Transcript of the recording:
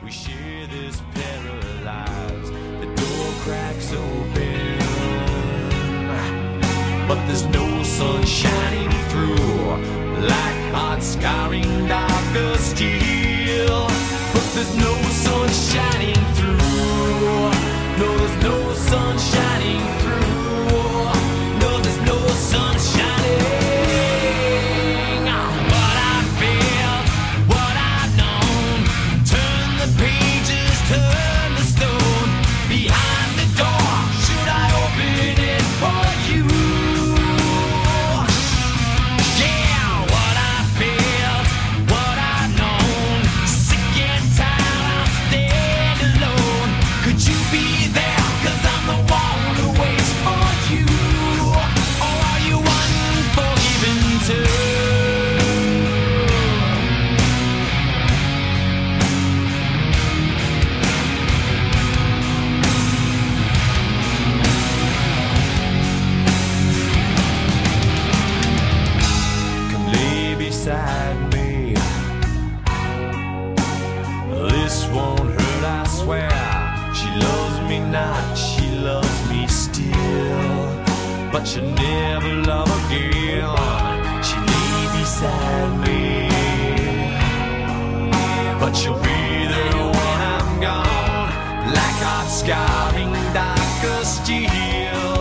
We share this pair of lives. The door cracks open, but there's no sun shining through, like hot scarring darker steel. But there's no sun shining through. No, there's no sun shining through. No, there's no sun shining. What I felt, what I've known. Turn the pages, turn the stone. Behind the door, should I open it for you? Yeah, what I felt, what I've known. Sick and tired, I'll stand alone. Could you be there? 'Cause I'm the one who waits for you. Or are you unforgiven too? Come lay beside me. This won't hurt, I swear. She loves me not, she loves me still. But she'll never love again. She lay beside me, but she'll be there when I'm gone, like hot scarring darker steel.